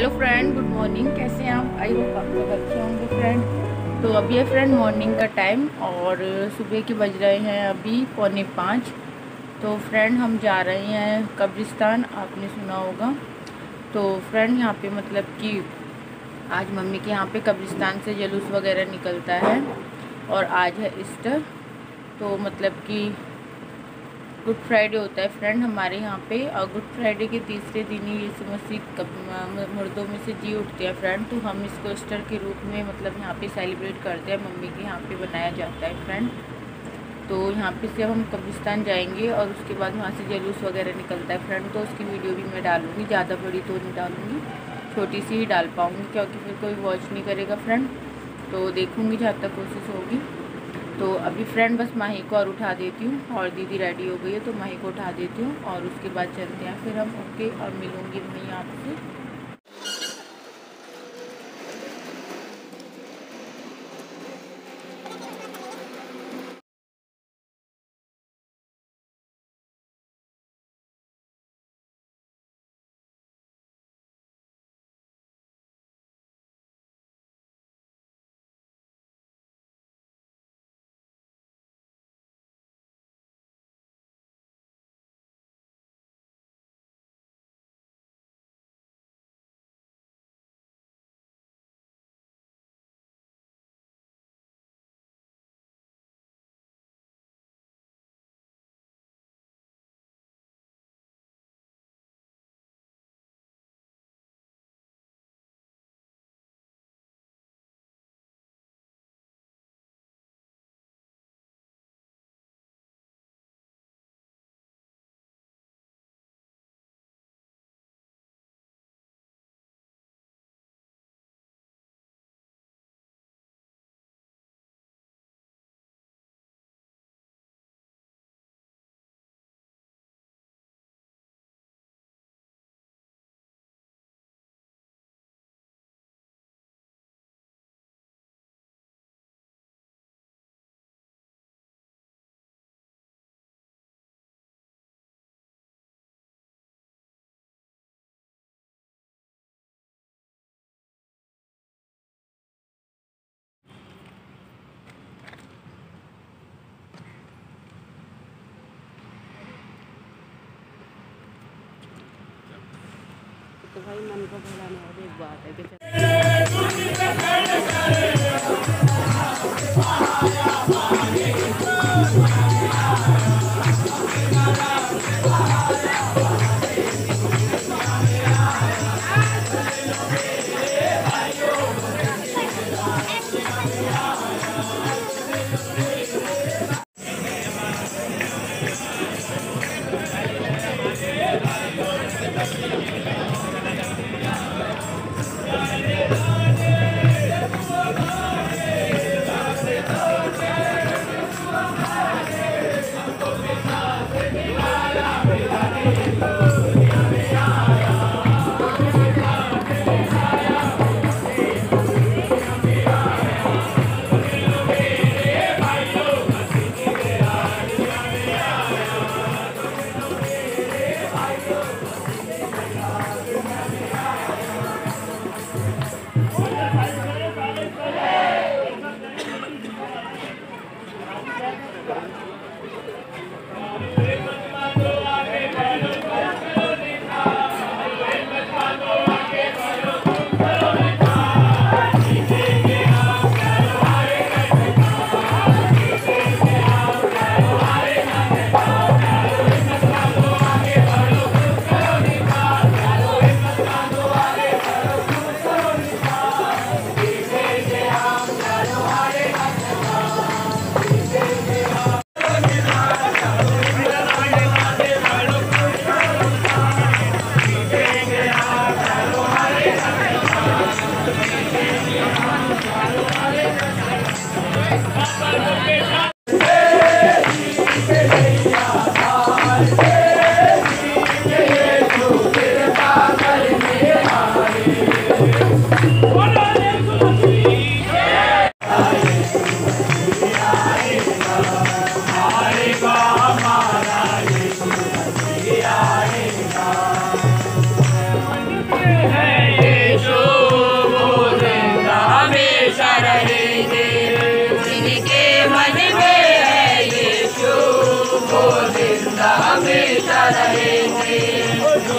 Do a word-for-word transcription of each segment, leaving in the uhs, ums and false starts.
Hello friend, good morning. कैसे हैं आप? आई होप आप लोग अच्छे होंगे फ्रेंड। तो अभी है फ्रेंड मॉर्निंग का टाइम और सुबह के बज रहे हैं अभी पौने पाँच। तो फ्रेंड हम जा रहे हैं कब्रिस्तान, आपने सुना होगा। तो फ्रेंड यहाँ पे मतलब कि आज मम्मी के यहाँ पे कब्रिस्तान से जुलूस वगैरह निकलता है और आज है ईस्टर। तो मतलब कि गुड फ्राइडे होता है फ्रेंड हमारे यहाँ पे, और गुड फ्राइडे के तीसरे दिन ही यीशु मसीह मुर्दों में से जी उठते हैं फ्रेंड। तो हम इसको ईस्टर के रूप में मतलब यहाँ पे सेलिब्रेट करते हैं, मम्मी के यहाँ पे बनाया जाता है फ्रेंड। तो यहाँ पे से हम कब्रिस्तान जाएंगे और उसके बाद वहाँ से जुलूस वगैरह निकलता है फ्रेंड। तो उसकी वीडियो भी मैं डालूँगी, ज़्यादा बड़ी तो नहीं डालूँगी, छोटी सी ही डाल पाऊँगी क्योंकि फिर कोई वॉच नहीं करेगा फ्रेंड। तो देखूँगी जहाँ तक कोशिश होगी। तो अभी फ्रेंड बस माही को और उठा देती हूँ और दीदी रेडी हो गई है तो माही को उठा देती हूँ और उसके बाद चलते हैं फिर हम। ओके, और मिलूँगी वहीं आपसे। तो भाई मन को भुलाने वाली एक बात है कि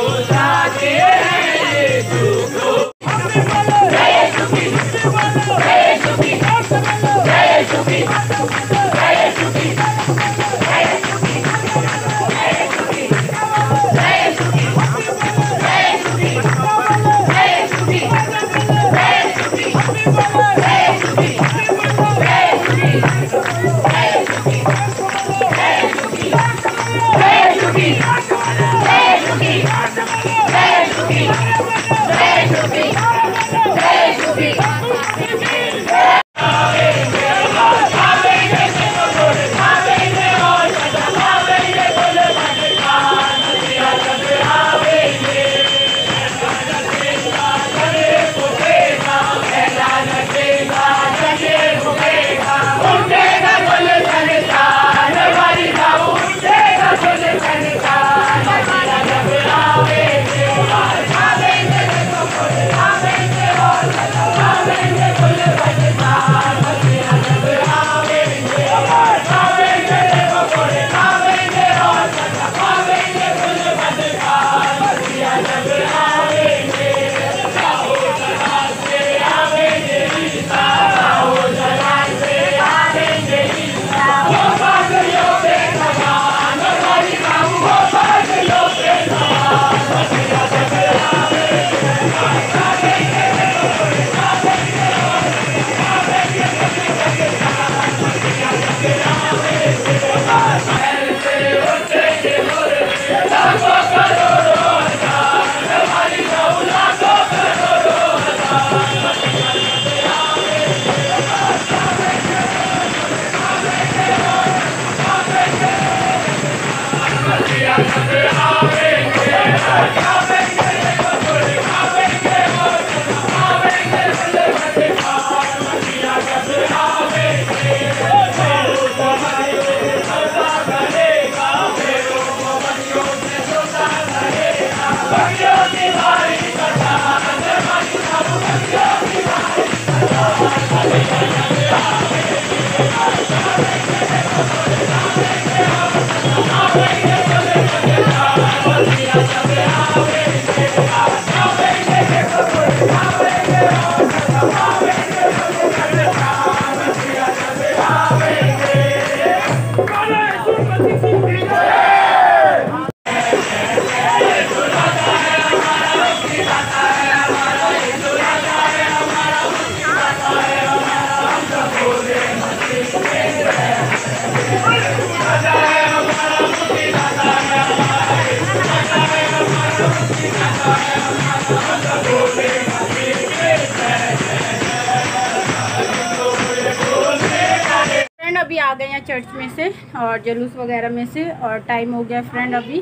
अभी आ गए हैं चर्च में से और जुलूस वगैरह में से, और टाइम हो गया फ्रेंड अभी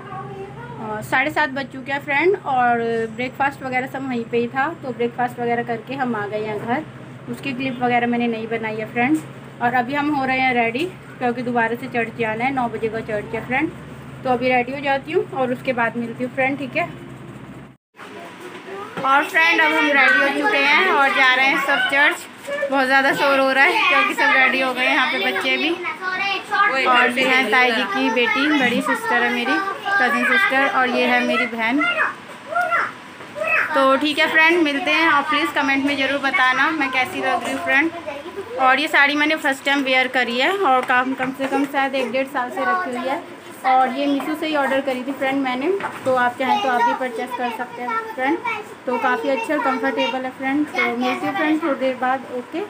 साढ़े सात बज चुके हैं फ्रेंड। और ब्रेकफास्ट वगैरह सब वहीं पे ही था, तो ब्रेकफास्ट वगैरह करके हम आ गए हैं घर। उसकी क्लिप वगैरह मैंने नहीं बनाई है फ्रेंड्स। और अभी हम हो रहे हैं रेडी, क्योंकि दोबारा से चर्च जाना है, नौ बजे का चर्च है फ्रेंड। तो अभी रेडी हो जाती हूँ और उसके बाद मिलती हूँ फ्रेंड, ठीक है। और फ्रेंड अब हम रेडी हो चुके हैं और जा रहे हैं सब चर्च। बहुत ज़्यादा शोर हो रहा है क्योंकि सब रेडी हो गए, यहाँ पे बच्चे भी। और ये है ताई जी की बेटी, बड़ी सिस्टर है मेरी, कज़न सिस्टर, और ये है मेरी बहन। तो ठीक है फ्रेंड, मिलते हैं। और प्लीज़ कमेंट में ज़रूर बताना मैं कैसी लग रही हूँ फ्रेंड। और ये साड़ी मैंने फ़र्स्ट टाइम वेयर करी है और काम कम से कम शायद एक डेढ़ साल से रखी हुई है। और ये मीशो से ही ऑर्डर करी थी फ्रेंड मैंने, तो आप चाहें तो आप भी परचेस कर सकते हैं फ्रेंड। तो काफ़ी अच्छा कंफर्टेबल है फ्रेंड। तो मिलती हूँ फ्रेंड थोड़ी देर बाद, ओके।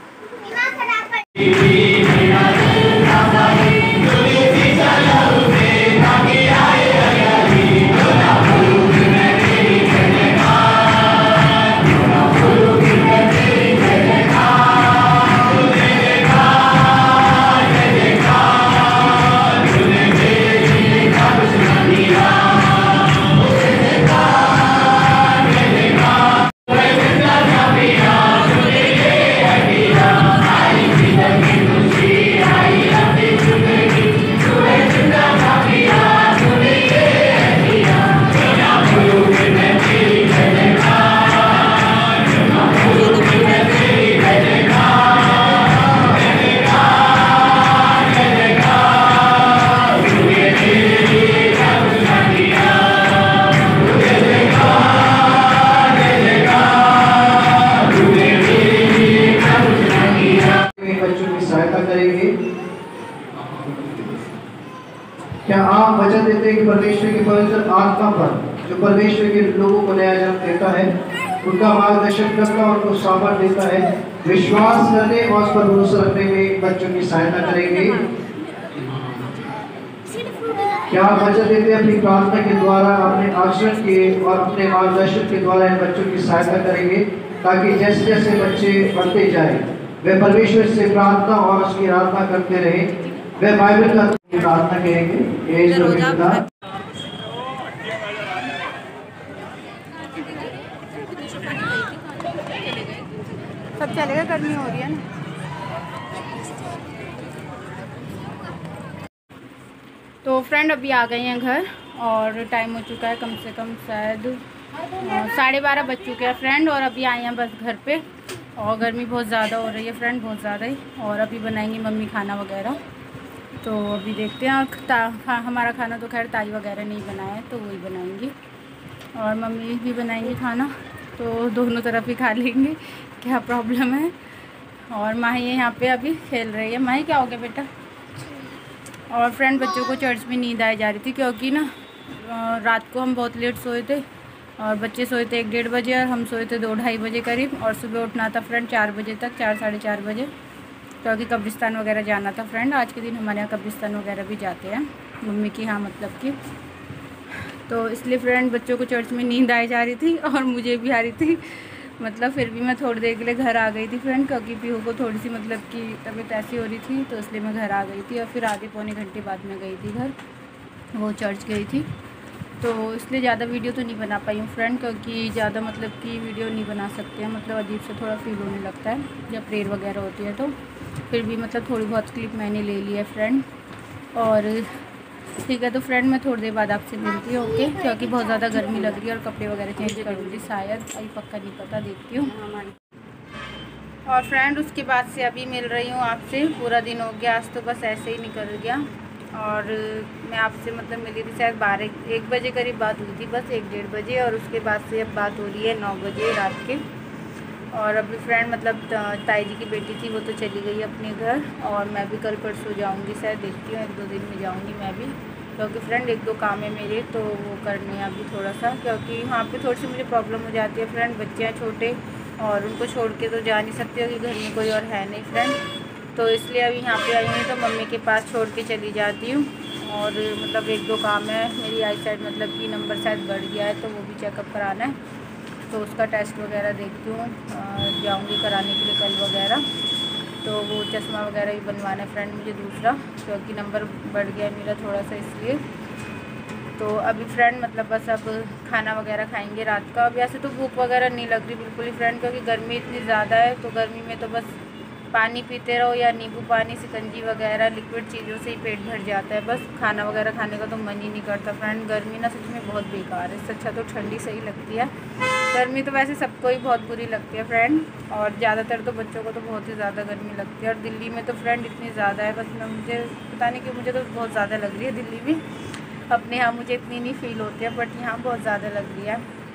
आत्मा पर जो परमेश्वर के लोगों को नया जन्म देता है, उनका मार्गदर्शन करता और उनको सामर्थ्य देता है। विश्वास करने और उस पर भरोसा रखने में बच्चों की सहायता करेंगे। क्या आप वचन देते अपनी प्रार्थना के द्वारा, अपने आचरण के और अपने मार्गदर्शन के द्वारा इन बच्चों की सहायता करेंगे, ताकि जैसे जैसे बच्चे बढ़ते जाए वे परमेश्वर से प्रार्थना और उसकी आराधना करते रहे। वे बाइबल का प्रार्थना करेंगे। हे पिता, सब चलेगा, गर्मी हो रही है ना। तो फ्रेंड अभी आ गए हैं घर और टाइम हो चुका है कम से कम शायद साढ़े बारह बज चुके हैं फ्रेंड। और अभी आए हैं बस घर पे और गर्मी बहुत ज़्यादा हो रही है फ्रेंड, बहुत ज़्यादा ही। और अभी बनाएंगी मम्मी खाना वगैरह, तो अभी देखते हैं। खा, हमारा खाना तो खैर ताई वगैरह नहीं बनाया है, तो वही बनाएंगी और मम्मी भी बनाएंगी खाना, तो दोनों तरफ ही खा लेंगे, क्या प्रॉब्लम है। और माही यहाँ पे अभी खेल रही है। माही क्या हो गया बेटा? और फ्रेंड बच्चों को चर्च में नींद आई जा रही थी, क्योंकि ना रात को हम बहुत लेट सोए थे और बच्चे सोए थे एक डेढ़ बजे और हम सोए थे दो ढाई बजे करीब। और सुबह उठना था फ्रेंड चार बजे तक, चार साढ़े चार बजे, क्योंकि कब्रिस्तान वगैरह जाना था फ्रेंड। आज के दिन हमारे यहाँ कब्रिस्तान वगैरह भी जाते हैं, मम्मी की यहाँ मतलब कि। तो इसलिए फ्रेंड बच्चों को चर्च में नींद आई जा रही थी और मुझे भी आ रही थी, मतलब फिर भी मैं थोड़ी देर के लिए घर आ गई थी फ्रेंड, क्योंकि पीहू को थोड़ी सी मतलब कि तबीयत ऐसी हो रही थी, तो इसलिए मैं घर आ गई थी। और फिर आधे पौने घंटे बाद में गई थी घर, वो चर्च गई थी, तो इसलिए ज़्यादा वीडियो तो नहीं बना पाई हूँ फ्रेंड, क्योंकि ज़्यादा मतलब कि वीडियो नहीं बना सकते हैं, मतलब अजीब से थोड़ा फील होने लगता है जब प्रेयर वगैरह होती है। तो फिर भी मतलब थोड़ी बहुत क्लिप मैंने ले ली है फ्रेंड। और ठीक है, तो फ्रेंड मैं थोड़ी देर बाद आपसे मिलती हूँ, ओके, क्योंकि बहुत ज़्यादा गर्मी लग रही है और कपड़े वगैरह चेंज करूँगी शायद, अभी पक्का नहीं पता, देखती हूँ। और फ्रेंड उसके बाद से अभी मिल रही हूँ आपसे, पूरा दिन हो गया, आज तो बस ऐसे ही निकल गया। और मैं आपसे मतलब मिली थी शायद बारह एक बजे करीब बात हुई थी, बस एक डेढ़ बजे, और उसके बाद से अब बात हो रही है नौ बजे रात के। और अभी फ्रेंड मतलब ताई जी की बेटी थी, वो तो चली गई अपने घर, और मैं भी कल परसों जाऊंगी शायद, देखती हूँ एक दो दिन में जाऊंगी मैं भी, क्योंकि फ्रेंड एक दो काम है मेरे, तो वो करने हैं अभी थोड़ा सा, क्योंकि वहाँ पे थोड़ी सी मुझे प्रॉब्लम हो जाती है फ्रेंड। बच्चे हैं छोटे और उनको छोड़ के तो जा नहीं सकते, क्योंकि घर में कोई और है नहीं फ्रेंड, तो इसलिए अभी यहाँ पे आई हूँ तो मम्मी के पास छोड़ के चली जाती हूँ। और मतलब एक दो काम है, मेरी आई साइड मतलब कि नंबर शायद बढ़ गया है, तो वो भी चेकअप कराना है, तो उसका टेस्ट वगैरह देखती हूँ, जाऊँगी कराने के लिए कल वगैरह। तो वो चश्मा वगैरह भी बनवाना है फ्रेंड मुझे दूसरा, क्योंकि नंबर बढ़ गया है मेरा थोड़ा सा, इसलिए। तो अभी फ्रेंड मतलब बस अब खाना वगैरह खाएंगे रात का। अब ऐसे तो भूख वगैरह नहीं लग रही बिल्कुल ही फ्रेंड, क्योंकि गर्मी इतनी ज़्यादा है, तो गर्मी में तो बस पानी पीते रहो या नींबू पानी, शिकंजी वगैरह लिक्विड चीज़ों से ही पेट भर जाता है, बस खाना वगैरह खाने का तो मन ही नहीं करता फ्रेंड। गर्मी ना सच में बहुत बेकार है, इससे अच्छा तो ठंडी सही लगती है। गर्मी तो वैसे सबको ही बहुत बुरी लगती है फ्रेंड, और ज़्यादातर तो बच्चों को तो बहुत ही ज़्यादा गर्मी लगती है। और दिल्ली में तो फ्रेंड इतनी ज़्यादा है, बस मैं मुझे पता नहीं कि मुझे तो बहुत ज़्यादा लग रही है दिल्ली में, अपने यहाँ मुझे इतनी नहीं फील होती है, बट यहाँ बहुत ज़्यादा लग रही है।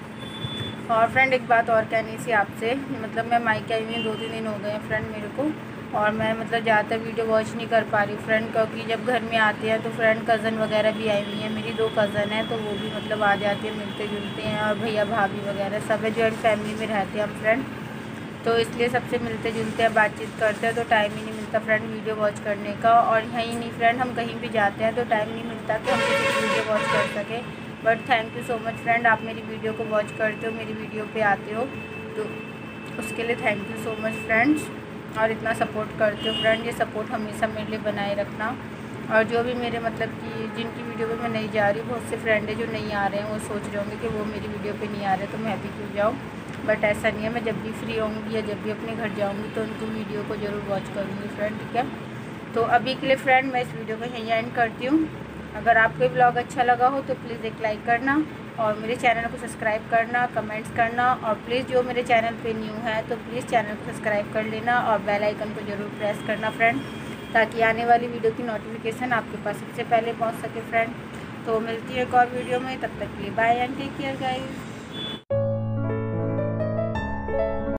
और फ्रेंड एक बात और कहनी थी आपसे, मतलब मैं मायके आई हुई दो तीन दिन हो गए हैं फ्रेंड मेरे को, और मैं मतलब ज़्यादातर वीडियो वॉच नहीं कर पा रही फ्रेंड, क्योंकि जब घर में आते हैं तो फ्रेंड कज़न वगैरह भी आई हुई हैं, मेरी दो कज़न हैं, तो वो भी मतलब आ जाती है, मिलते जुलते हैं, और भैया भाभी वगैरह सब है, जॉइंट फैमिली में रहते हैं हम फ्रेंड, तो इसलिए सबसे मिलते जुलते हैं, बातचीत करते हैं, तो टाइम ही नहीं मिलता फ्रेंड वीडियो वॉच करने का। और यहीं नहीं फ्रेंड, हम कहीं भी जाते हैं तो टाइम नहीं मिलता कि हम वीडियो वॉच कर सकें। But thank you so much friend, आप मेरी वीडियो को वॉच करते हो, मेरी वीडियो पे आते हो, तो उसके लिए thank you so much friends, और इतना सपोर्ट करते हो फ्रेंड, ये सपोर्ट हमेशा मेरे लिए बनाए रखना। और जो भी मेरे मतलब कि जिनकी वीडियो पे मैं नहीं जा रही, बहुत से फ्रेंड है जो नहीं आ रहे हैं, वो सोच रहे होंगे कि वो मेरी वीडियो पे नहीं आ रहे तो मैं भी क्यों जाऊँ, बट ऐसा नहीं है। मैं जब भी फ्री होंगी या जब भी अपने घर जाऊँगी तो उनको वीडियो को ज़रूर वॉच करूँगी फ्रेंड, ठीक है। तो अभी के लिए फ्रेंड मैं इस वीडियो को यहीं एंड करती हूँ। अगर आपको ये ब्लॉग अच्छा लगा हो तो प्लीज़ एक लाइक करना, और मेरे चैनल को सब्सक्राइब करना, कमेंट्स करना, और प्लीज़ जो मेरे चैनल पे न्यू है तो प्लीज़ चैनल को सब्सक्राइब कर लेना, और बेल आइकन को ज़रूर प्रेस करना फ्रेंड, ताकि आने वाली वीडियो की नोटिफिकेशन आपके पास सबसे पहले पहुंच सके फ्रेंड। तो मिलती है एक और वीडियो में, तब तक के लिए bye and take care guys.